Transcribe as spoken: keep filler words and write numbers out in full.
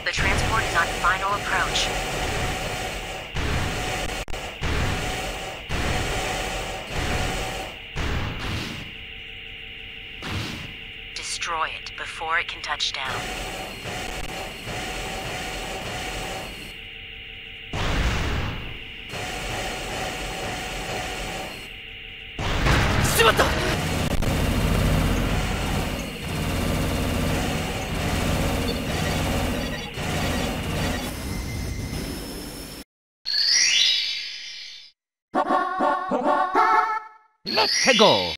The transport is on final approach. Destroy it before it can touch down. しまった。 Let's go!